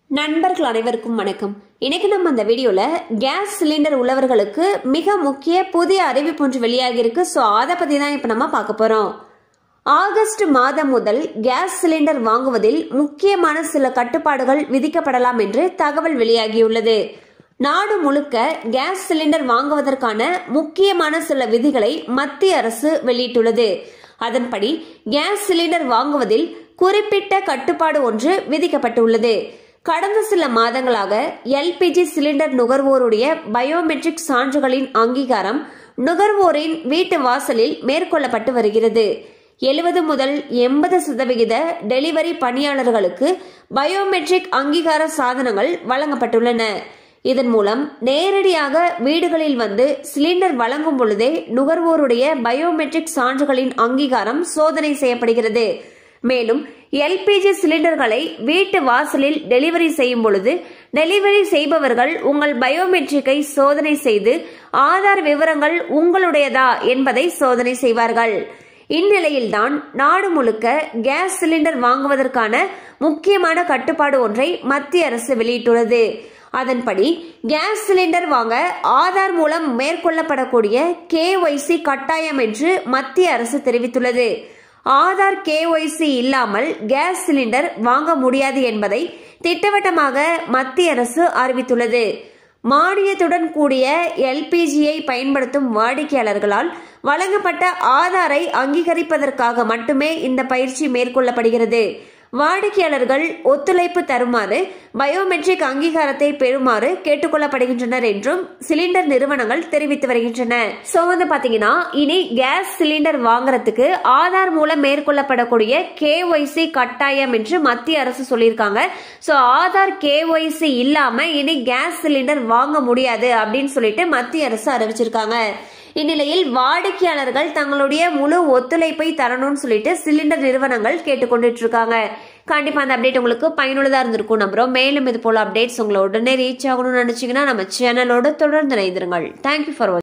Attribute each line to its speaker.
Speaker 1: நண்பர்கள் அனைவருக்கும் வணக்கம். இன்னைக்கு நம்ம இந்த வீடியோல கேஸ் சிலிண்டர் உள்ளவர்களுக்கு மிக முக்கிய புதிய அறிவிப்பு ஒன்று வெளியாகி இருக்கு. ஸோ அதை பத்தி தான் இப்ப நம்ம பார்க்க போறோம். ஆகஸ்ட் மாதம் முதல் கேஸ் சிலிண்டர் வாங்குவதில் முக்கியமான சில கட்டுப்பாடுகள் விதிக்கப்படலாம் என்று தகவல் வெளியாகியுள்ளது. நாடு முழுக்க கேஸ் சிலிண்டர் வாங்குவதற்கான முக்கியமான சில விதிகளை மத்திய அரசு வெளியிட்டுள்ளது. அதன்படி கேஸ் சிலிண்டர் வாங்குவதில் குறிப்பிட்ட கட்டுப்பாடு ஒன்று விதிக்கப்பட்டுள்ளது. கடந்த சில மாதங்களாக எல்பிஜி சிலிண்டர் நுகர்வோருடைய பயோமெட்ரிக் சான்றுகளின் அங்கீகாரம் நுகர்வோரின் வீட்டு வாசலில் மேற்கொள்ளப்பட்டு வருகிறது. 70 முதல் 80% டெலிவரி பணியாளர்களுக்கு பயோமெட்ரிக் அங்கீகார சாதனங்கள் வழங்கப்பட்டுள்ளன. இதன் மூலம் நேரடியாக வீடுகளில் வந்து சிலிண்டர் வழங்கும் பொழுதே நுகர்வோருடைய பயோமெட்ரிக் சான்றுகளின் அங்கீகாரம் சோதனை செய்யப்படுகிறது. மேலும் எல்பிஜி சிலிண்டர்களை வீட்டு வாசலில் டெலிவரி செய்யும் பொழுது டெலிவரி செய்பவர்கள் உங்கள் பயோமெட்ரிக்கை சோதனை செய்து ஆதார் விவரங்கள் உங்களுடையதா என்பதை சோதனை செய்வார்கள். இந்நிலையில்தான் நாடு முழுக்க கேஸ் சிலிண்டர் வாங்குவதற்கான முக்கியமான கட்டுப்பாடு ஒன்றை மத்திய அரசு வெளியிட்டுள்ளது. அதன்படி கேஸ் சிலிண்டர் வாங்க ஆதார் மூலம் மேற்கொள்ளப்படக்கூடிய KYC கட்டாயம் என்று மத்திய அரசு தெரிவித்துள்ளது. ஆதார் KYC இல்லாமல் கேஸ் சிலிண்டர் வாங்க முடியாது என்பதை திட்டவட்டமாக மத்திய அரசு அறிவித்துள்ளது. மானியத்துடன் கூடிய எல்பிஜியை பயன்படுத்தும் வாடிக்கையாளர்களால் வழங்கப்பட்ட ஆதாரை அங்கீகரிப்பதற்காக மட்டுமே இந்த பயிற்சி மேற்கொள்ளப்படுகிறது. வாடிக்கையாளர்கள் ஒத்துழைப்பு தருமாறு பயோமெட்ரிக் அங்கீகாரத்தை பெறுமாறு கேட்டுக்கொள்ளப்படுகின்றனர் என்றும் சிலிண்டர் நிறுவனங்கள் தெரிவித்து வருகின்றன. சோ பாத்தீங்கன்னா இனி கேஸ் சிலிண்டர் வாங்குறதுக்கு ஆதார் மூலம் மேற்கொள்ளப்படக்கூடிய KYC கட்டாயம் என்று மத்திய அரசு சொல்லியிருக்காங்க. சோ ஆதார் KYC இல்லாம இனி கேஸ் சிலிண்டர் வாங்க முடியாது அப்படின்னு சொல்லிட்டு மத்திய அரசு அறிவிச்சிருக்காங்க. இந்நிலையில் வாடிக்கையாளர்கள் தங்களுடைய முழு ஒத்துழைப்பை தரணும்னு சொல்லிட்டு சிலிண்டர் நிறுவனங்கள் கேட்டுக்கொண்டுட்டு இருக்காங்க. கண்டிப்பா அந்த அப்டேட் உங்களுக்கு பயனுள்ளதா இருந்திருக்கும் நம்புறோம். மேலும் இது போல அப்டேட்ஸ் உங்களை உடனே ரீச் ஆகணும்னு நினைச்சீங்கன்னா நம்ம சேனலோட தொடர்ந்து இணைந்திருங்கள். தேங்க்யூ ஃபார் வாட்சிங்.